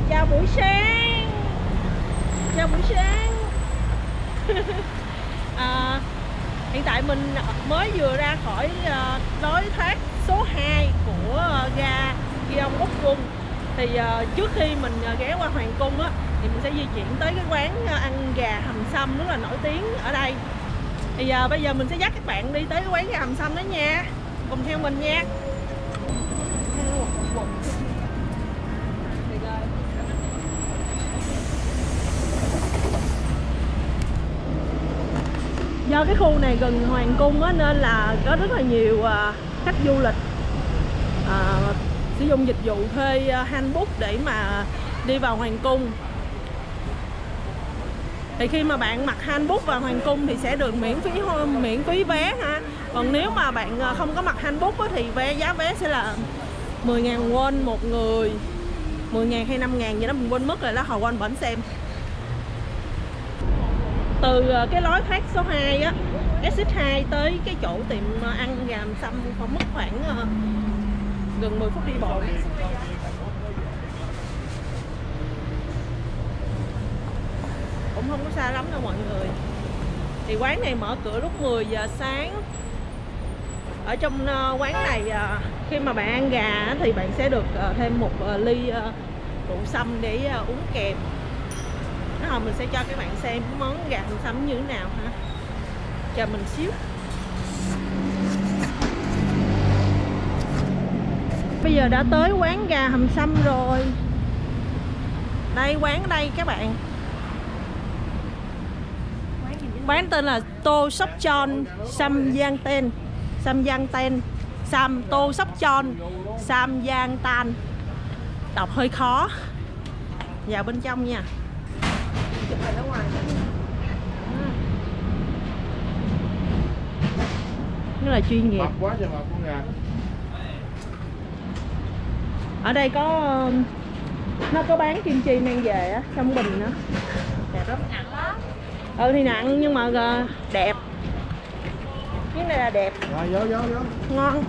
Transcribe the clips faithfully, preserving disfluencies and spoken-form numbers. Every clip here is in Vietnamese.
Chào buổi sáng. Chào buổi sáng. à, Hiện tại mình mới vừa ra khỏi uh, lối thoát số hai của uh, ga Gyeong Úc Cung. Thì uh, trước khi mình uh, ghé qua Hoàng Cung á, thì mình sẽ di chuyển tới cái quán uh, ăn gà hầm sâm rất là nổi tiếng ở đây. Thì uh, bây giờ mình sẽ dắt các bạn đi tới cái quán gà hầm sâm đó nha. Cùng theo mình nha. Do cái khu này gần Hoàng Cung á, nên là có rất là nhiều uh, khách du lịch uh, sử dụng dịch vụ thuê uh, hanbok để mà đi vào Hoàng Cung. Thì khi mà bạn mặc hanbok vào Hoàng Cung thì sẽ được miễn phí miễn phí vé ha. Còn nếu mà bạn uh, không có mặc hanbok á, thì vé giá vé sẽ là mười ngàn won một người, mười ngàn hay năm ngàn gì đó mình quên mất rồi đó, hồi quên bển xem. Từ cái lối thoát số hai á, exit hai tới cái chỗ tiệm ăn gà hầm sâm khoảng mất khoảng uh, gần mười phút đi bộ. Cũng không có xa lắm đâu mọi người. Thì quán này mở cửa lúc mười giờ sáng. Ở trong uh, quán này uh, khi mà bạn ăn gà thì bạn sẽ được uh, thêm một uh, ly uh, rượu sâm để uh, uống kèm. Nó hồi mình sẽ cho các bạn xem món gà hầm sâm như thế nào ha. Chờ mình xíu. Bây giờ đã tới quán gà hầm sâm rồi. Đây, quán ở đây các bạn. Quán tên là Tô Sóc Chon Sam Giang Ten. Sam Giang Ten Sam Tô Sóc Chon Sam Giang Tan. Đọc hơi khó. Vào bên trong nha. Rất là chuyên nghiệp. Quá trời mập con gà. Ở đây có nó có bán kim chi mang về á, trong bình nữa. Đẹp lắm. Nặng lắm. Ừ thì nặng nhưng mà đẹp. Cái này là đẹp. Rồi vô vô vô. Ngon.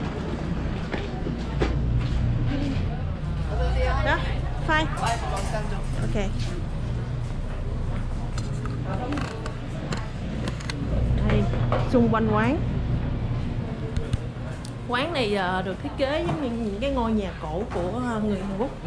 Đó, fine. Ok. Đây, xung quanh quán. Quán này uh, được thiết kế giống như những cái ngôi nhà cổ của uh, người Hàn Quốc.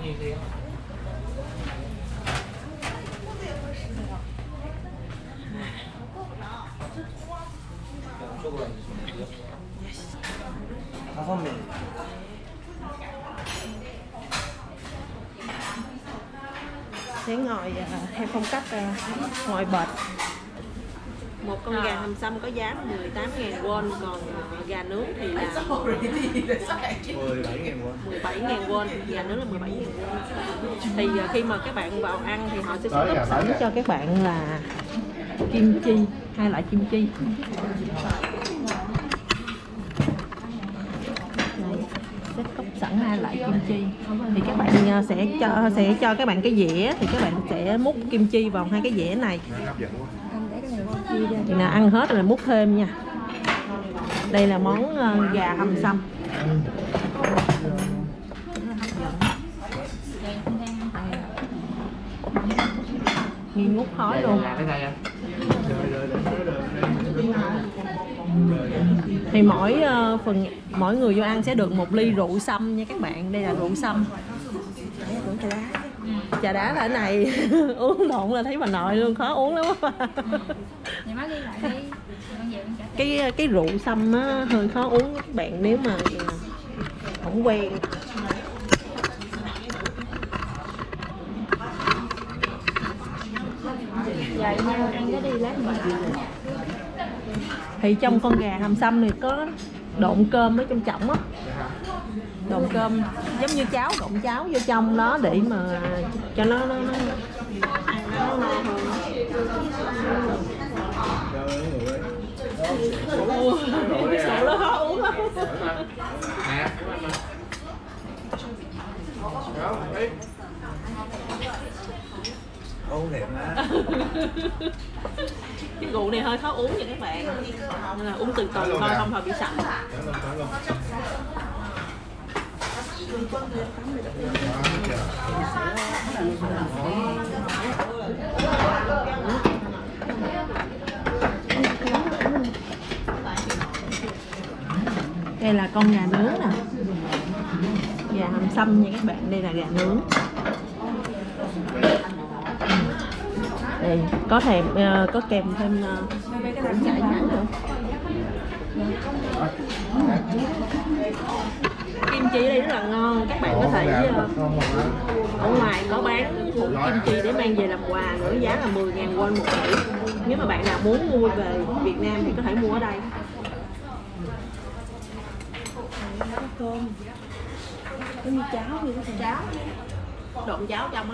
Sẽ ngồi uh, theo phong cách uh, ngồi bệt. Một con gà hầm sâm có giá mười tám ngàn won, còn gà nướng thì là mười bảy ngàn won. Gà nướng là mười bảy ngàn won. Thì khi mà các bạn vào ăn thì họ sẽ set up sẵn cho các bạn là kim chi, hai loại kim chi. Set up sẵn hai loại kim chi. Thì các bạn sẽ cho sẽ cho các bạn cái dĩa, thì các bạn sẽ múc kim chi vào hai cái dĩa này. Thì nào ăn hết rồi múc thêm nha. Đây là món uh, gà hầm sâm. Nghi ngút khói luôn. Thì mỗi uh, phần mỗi người vô ăn sẽ được một ly rượu sâm nha các bạn. Đây là rượu sâm. Trà đá là cái này uống lộn là thấy bà nội luôn, khó uống lắm á. cái cái rượu sâm á hơi khó uống các bạn nếu mà không quen. Vậy nha, ăn cái đi lát mà. Thì trong con gà hầm sâm này có độn cơm ở trong trọng á. Độn cơm giống như cháo, độn cháo vô trong đó để mà cho nó nó nó ăn nó ngon hơn. Ủa, cái sữa đó khó uống lắm. Uống đẹp má. Cái rượu này hơi khó uống nha các bạn, nên là uống từ từ thôi, không thôi bị sặc. Đây là con gà nướng nè, gà hầm xăm nha các bạn, đây là gà nướng. Đây có thèm uh, có kèm thêm uh, củ cải ngắn nữa. Kim chi ở đây rất là ngon, các bạn có thể uh, ở ngoài có bán hũ kim chi để mang về làm quà nữa, giá là mười ngàn won một hũ. Nếu mà bạn nào muốn mua về Việt Nam thì có thể mua ở đây. Cơm có như cháo, như cái cháo trộn cháo trong á,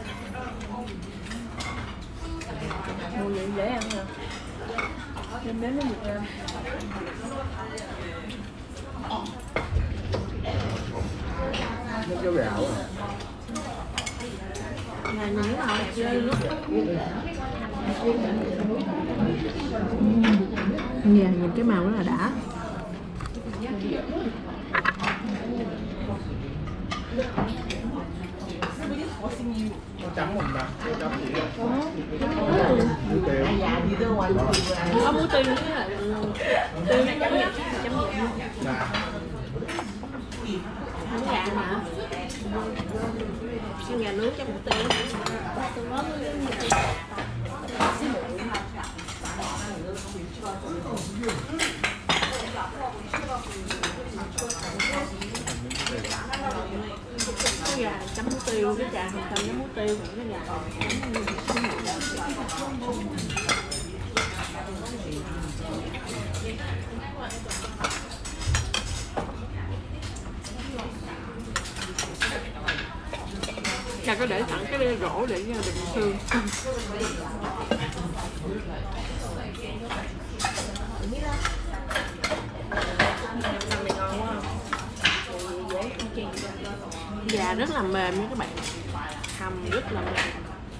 mua vậy dễ ăn nè, đem đến nó Việt Nam. Nước cháo gạo Là nhìn cái màu đẹp ghê luôn. Dạ, nhìn cái màu rất là đã. trắng mình mà trắng gì đó. Có muối tiêu với lại tiêu nó chấm nhật, chấm nhật. Nướng gà hả? Xin gà nướng chấm muối tiêu. Cái gà chấm muối tiêu, cái trà hồng xanh chấm muối tiêu, cái gà Chà, có để sẵn cái rổ để đựng xương. Gà rất là mềm nha các bạn, hầm rất là mềm.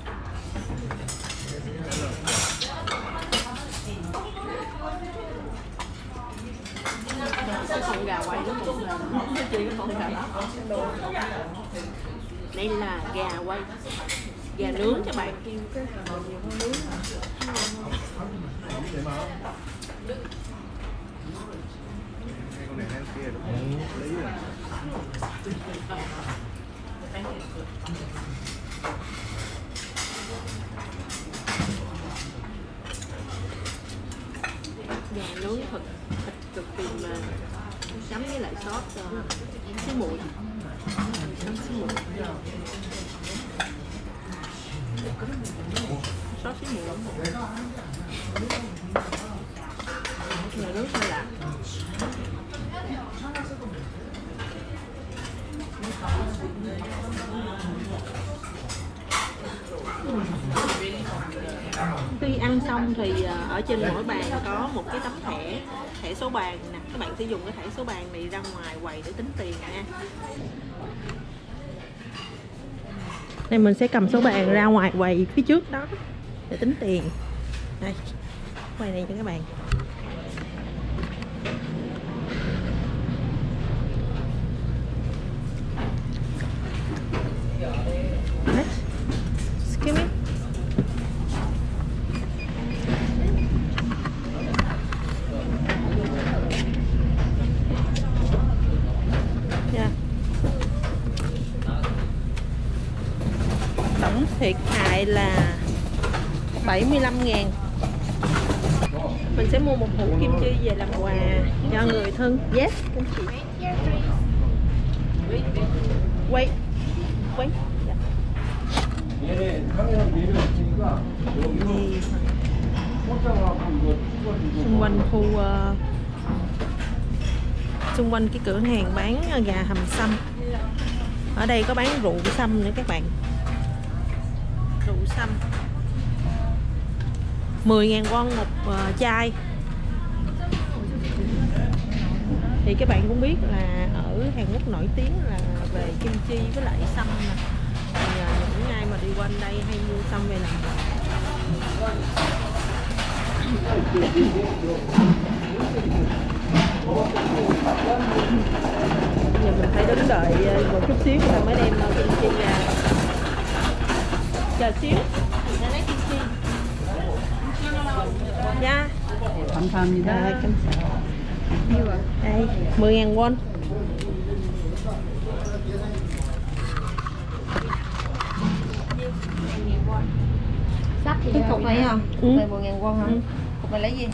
Cái con gà quay nó cũng mềm, nó chỉ cái con gà đó. Đây là gà quay, gà nướng các bạn. Con này ăn kia đúng không? Lý rồi. Gà nướng thịt, thịt cực kỳ mềm, chấm với lại sốt xí muội, chấm xí muội, sốt xí muội. Gà nướng hơi lạ. Khi ăn xong thì ở trên mỗi bàn có một cái tấm thẻ, thẻ số bàn nè, các bạn sẽ dùng cái thẻ số bàn này ra ngoài quầy để tính tiền nha. Đây mình sẽ cầm số bàn ra ngoài quầy phía trước đó để tính tiền. Đây, quầy này cho các bạn. Excuse me. Yeah. Tổng thiệt hại là bảy mươi lăm ngàn. Mình sẽ mua một hũ kim chi về làm quà cho người thân. Yes, anh chị. Wait. Wait. Yeah. Xung quanh khu uh, xung quanh cái cửa hàng bán gà hầm xăm. Ở đây có bán rượu xăm nữa các bạn. Rượu xăm mười ngàn won một uh, chai. Thì các bạn cũng biết là ở Hàn Quốc nổi tiếng là về kim chi với lại xăm nè. Thì uh, những ai mà đi quanh đây hay mua xăm về làm quà. Giờ mình phải đứng đợi một chút xíu rồi mới đem kim chi ra. Chờ xíu. Dạ. Thành phần gì đó. À, cánh sào. Nhiêu ạ? Đây, mười ngàn won. Sắp thì cái cục này hả? Cục Ừ. này mười ngàn won hả? Ừ. Cục này lấy gì?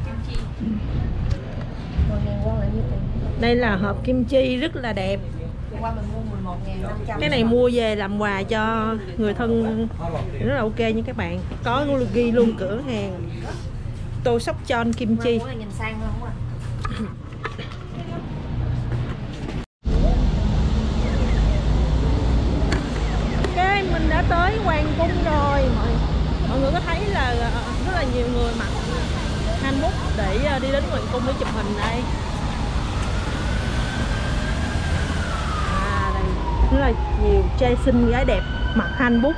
mười ngàn won là nhiêu tiền? Đây là hộp kim chi rất là đẹp. Hôm qua mình mua mười một ngàn năm trăm. Cái này mua về làm quà cho người thân rất là ok nha các bạn. Có ghi luôn cửa hàng Tô Sóc Chon Kim Chi. Muốn là nhìn sang không ạ? Cái mình đã tới Hoàng Cung rồi. Mọi, mọi người có thấy là rất là nhiều người mặc hanbok để đi đến Hoàng Cung để chụp hình đây. À đây, rất là nhiều trai xinh gái đẹp mặc hanbok.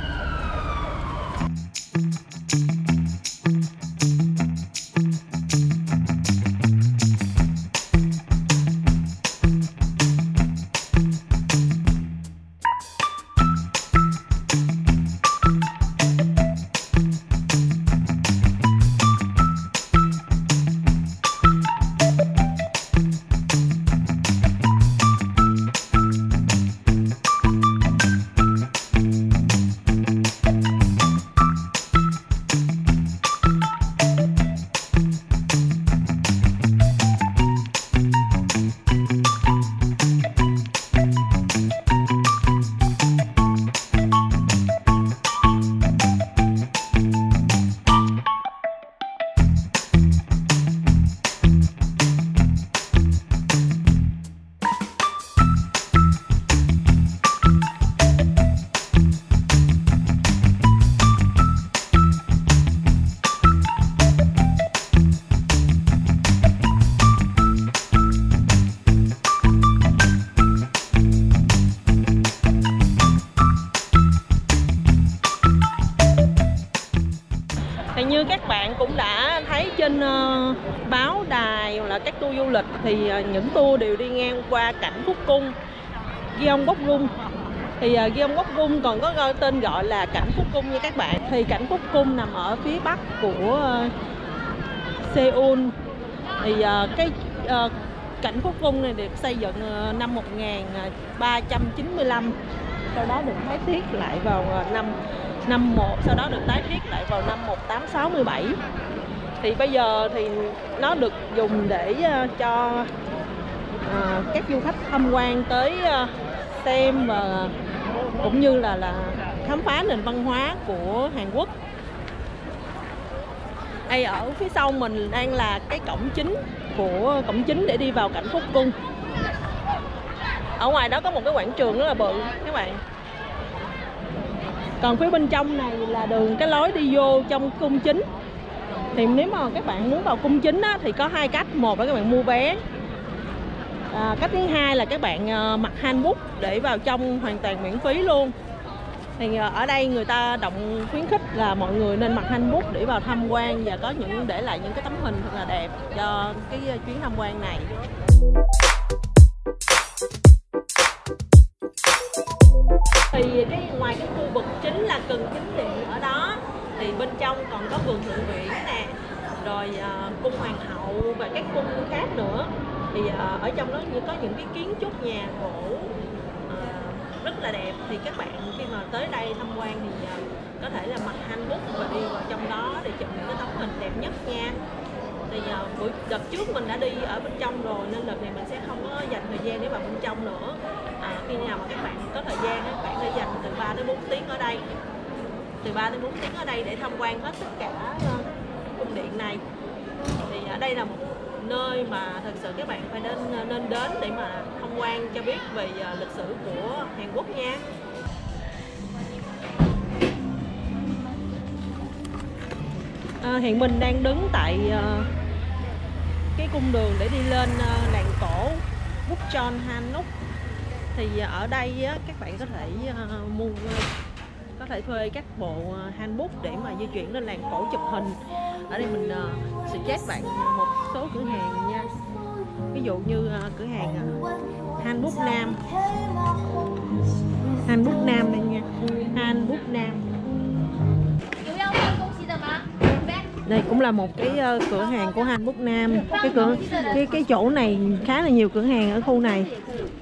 Thì như các bạn cũng đã thấy trên uh, báo đài hoặc là các tour du lịch thì uh, những tour đều đi ngang qua cảnh Phúc Cung, Gyeongbokgung. Thì uh, Gyeongbokgung còn có tên gọi là cảnh Phúc Cung nha các bạn. Thì cảnh Phúc Cung nằm ở phía bắc của uh, Seoul. Thì uh, cái uh, cảnh Phúc Cung này được xây dựng uh, năm một nghìn ba trăm chín mươi lăm, sau đó được tái thiết lại vào uh, năm năm một, sau đó được tái thiết lại vào năm một nghìn tám trăm sáu mươi bảy. Thì bây giờ thì nó được dùng để uh, cho uh, các du khách tham quan tới uh, xem và cũng như là là khám phá nền văn hóa của Hàn Quốc. Đây ở phía sau mình đang là cái cổng chính của cổng chính để đi vào cảnh Phúc Cung. Ở ngoài đó có một cái quảng trường rất là bự các bạn. Còn phía bên trong này là đường cái lối đi vô trong cung chính. Thì nếu mà các bạn muốn vào cung chính á, thì có hai cách. Một là các bạn mua vé. À, cách thứ hai là các bạn uh, mặc hanbok để vào trong hoàn toàn miễn phí luôn. Thì uh, ở đây người ta động khuyến khích là mọi người nên mặc hanbok để vào tham quan và có những để lại những cái tấm hình thật là đẹp cho cái uh, chuyến tham quan này. Thì cái ngoài cái khu vực chính là cần chính điện ở đó thì bên trong còn có vườn thượng viện nè, rồi uh, cung hoàng hậu và các cung khác nữa. Thì uh, ở trong đó như có những cái kiến trúc nhà cổ uh, rất là đẹp. Thì các bạn khi mà tới đây tham quan thì uh, có thể là mặc hanbok và đi vào trong đó để chụp những cái tấm hình đẹp nhất nha. Thì uh, buổi đợt trước mình đã đi ở bên trong rồi nên đợt này mình sẽ không có dành thời gian để vào bên trong nữa. À, khi nào mà các bạn có thời gian các bạn hãy dành từ ba đến bốn tiếng ở đây, từ ba đến bốn tiếng ở đây để tham quan hết tất cả uh, cung điện này. Thì ở đây là một nơi mà thật sự các bạn phải nên nên đến để mà tham quan cho biết về uh, lịch sử của Hàn Quốc nha. À, hiện mình đang đứng tại uh, cái cung đường để đi lên uh, làng cổ Bukchon Hanok. Thì uh, ở đây uh, các bạn có thể uh, mua uh, có thể thuê các bộ uh, hanbok để mà di chuyển lên làng cổ chụp hình. Ở đây mình uh, suggest bạn một số cửa hàng nha. Ví dụ như uh, cửa hàng uh, Hanbok Nam, Hanbok Nam đây nha, Hanbok Nam. Đây cũng là một cái uh, cửa hàng của Hàn Quốc Nam. Cái cửa cái cái chỗ này khá là nhiều cửa hàng ở khu này.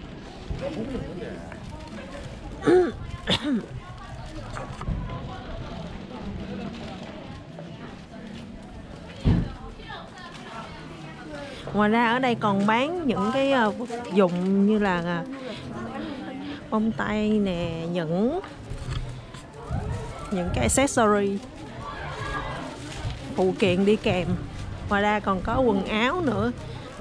Ngoài ra ở đây còn bán những cái uh, vật dụng như là uh, bông tay nè, những những cái accessory, phụ kiện đi kèm. Ngoài ra còn có quần áo nữa.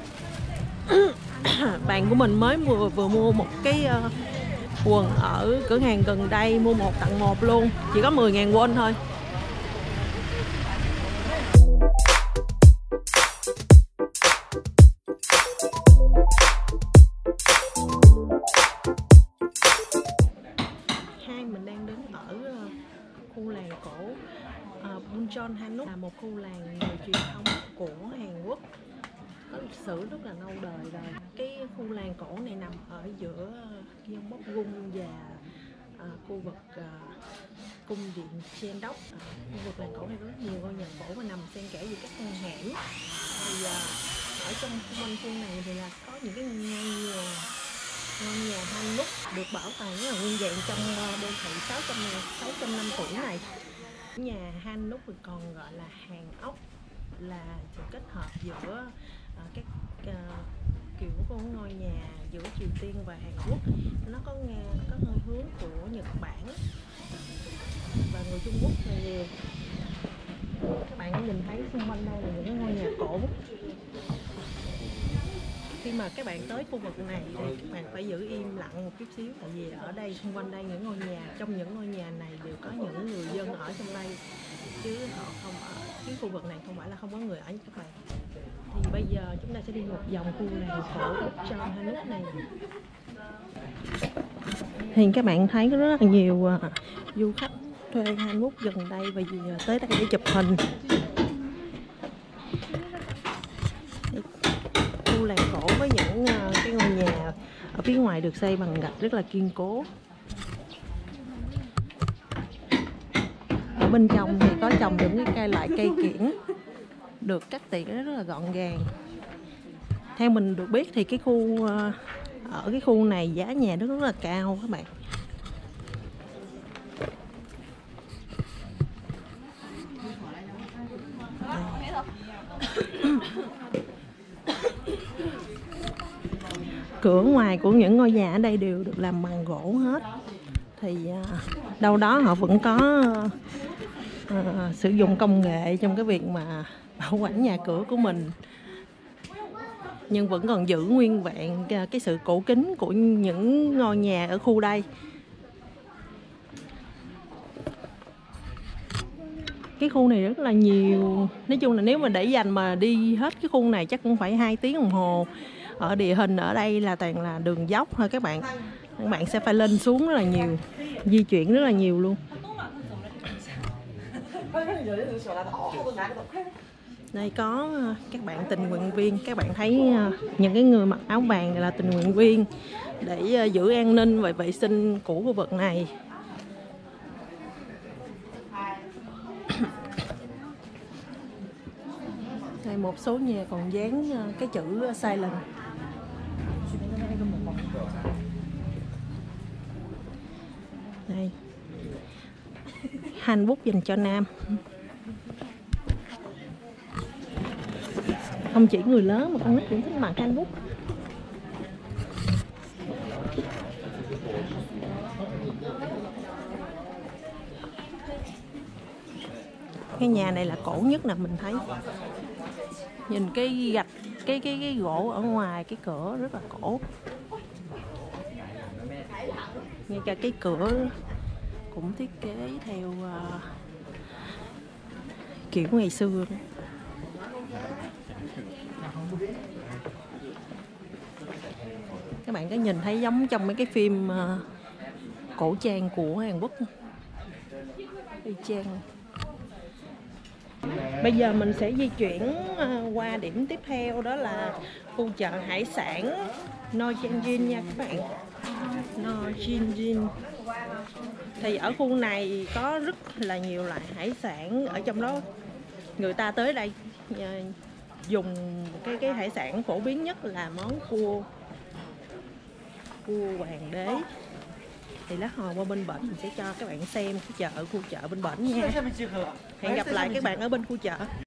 Bạn của mình mới vừa vừa mua một cái uh, quần ở cửa hàng gần đây, mua một tặng một luôn, chỉ có mười ngàn won thôi. Hai mình đang đến ở uh, khu làng cổ uh, Buncheon Hanok, là một khu làng người truyền thống của Hàn Quốc, có lịch sử rất là lâu đời rồi. Cái khu làng cổ này nằm ở giữa Gyeongbokgung và uh, khu vực uh, cung điện Cheondok. Uh, khu vực làng cổ này có rất nhiều ngôi nhà cổ và nằm xen kẽ giữa các con hẻm. Thì uh, ở trong xung quanh khu này thì là có những cái ngôi nhà ngôi nhà Hanok được bảo tàng rất là nguyên vẹn trong uh, đô thị sáu trăm năm tuổi này. Nhà Hanok còn gọi là hàng ốc, là sự kết hợp giữa uh, các uh, kiểu của ngôi nhà giữa Triều Tiên và Hàn Quốc. Nó có nghe có hơi hướng của Nhật Bản và người Trung Quốc nhiều. Các bạn có nhìn thấy xung quanh đây là những ngôi nhà cổ. Khi mà các bạn tới khu vực này thì các bạn phải giữ im lặng một chút xíu, tại vì ở đây xung quanh đây những ngôi nhà, trong những ngôi nhà này đều có những người dân ở trong đây, chứ họ không ở cái khu vực này không phải là không có người ở như các bạn. Thì bây giờ chúng ta sẽ đi một vòng khu làng cổ trong Hanok này. Thì các bạn thấy có rất là nhiều uh, du khách thuê Hanok gần đây và gì uh, tới đây để chụp hình. Khu làng cổ với những uh, cái ngôi nhà ở phía ngoài được xây bằng gạch rất là kiên cố. Ở bên trong thì có trồng những cái cây loại cây kiểng được cắt tỉa rất là gọn gàng. Theo mình được biết thì cái khu ở cái khu này giá nhà rất rất là cao các bạn. Cửa ngoài của những ngôi nhà ở đây đều được làm bằng gỗ hết. Thì đâu đó họ vẫn có uh, sử dụng công nghệ trong cái việc mà bảo quản nhà cửa của mình, nhưng vẫn còn giữ nguyên vẹn cái sự cổ kính của những ngôi nhà ở khu đây. Cái khu này rất là nhiều. Nói chung là nếu mà để dành mà đi hết cái khu này chắc cũng phải hai tiếng đồng hồ. Ở địa hình ở đây là toàn là đường dốc thôi các bạn. Các bạn sẽ phải lên xuống rất là nhiều, di chuyển rất là nhiều luôn. Đây có các bạn tình nguyện viên. Các bạn thấy những cái người mặc áo vàng này là tình nguyện viên để giữ an ninh và vệ sinh của khu vực này. Đây một số nhà còn dán cái chữ silent. Đây, Hanbok dành cho nam. Không chỉ người lớn mà con nít cũng thích mặc Hanbok. Cái nhà này là cổ nhất nè, mình thấy. Nhìn cái gạch, cái cái cái gỗ ở ngoài cái cửa rất là cổ. Ngay cả cái cửa cũng thiết kế theo uh, kiểu ngày xưa. Các bạn có nhìn thấy giống trong mấy cái phim uh, cổ trang của Hàn Quốc. Y chang. Bây giờ mình sẽ di chuyển uh, qua điểm tiếp theo, đó là khu chợ hải sản Nojinjin nha các bạn. Nojinjin. Thì ở khu này có rất là nhiều loại hải sản, ở trong đó người ta tới đây ờ, dùng cái cái hải sản phổ biến nhất là món cua cua hoàng đế. Thì lát hồi qua bên bển mình sẽ cho các bạn xem cái chợ khu chợ bên bển nha. Hẹn gặp lại các bạn ở bên khu chợ.